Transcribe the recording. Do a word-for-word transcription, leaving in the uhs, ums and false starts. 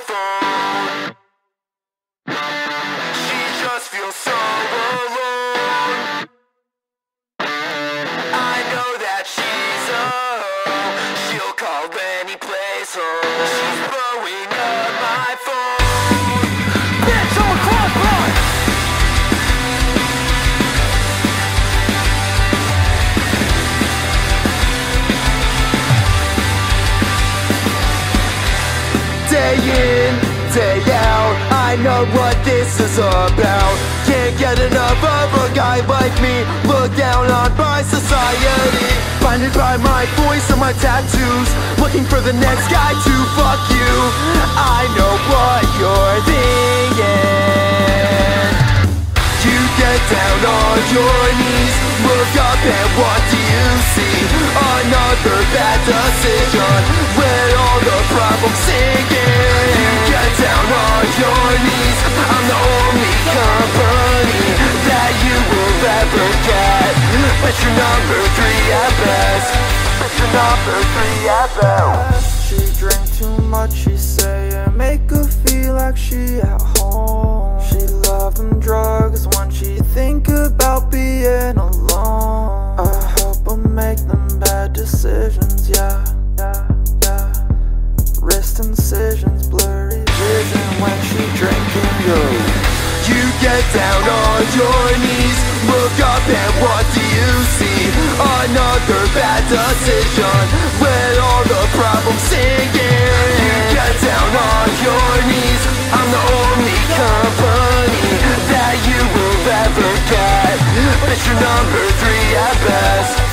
phone. She just feels so alone. I know that she's a hoe. She'll call any place home. She's blowing up my phone. Bitch, I'm a club boy. Day in, day out, I know what this is about. Can't get enough of a guy like me, looked down on by society. Blinded by my voice and my tattoos, looking for the next guy to fuck you. I know what you're thinking. You get down on your knees, look up and what do you see? Another bad decision, with all the problems sinking. You get down on your knees, I'm the only company that you will ever get. But you're number three at best. But you're number three at best. She drink too much, she say, and make her feel like she at home. She love them drugs when she think about being alone. I help her make them bad decisions, yeah, yeah, yeah. Wrist incisions, blurry vision when she drinking, yo. You get down on your knees, look up and what do you see? Another bad decision, with all the problems sinking. You get down on your knees, I'm the only company that you will ever get. But you're number three at best.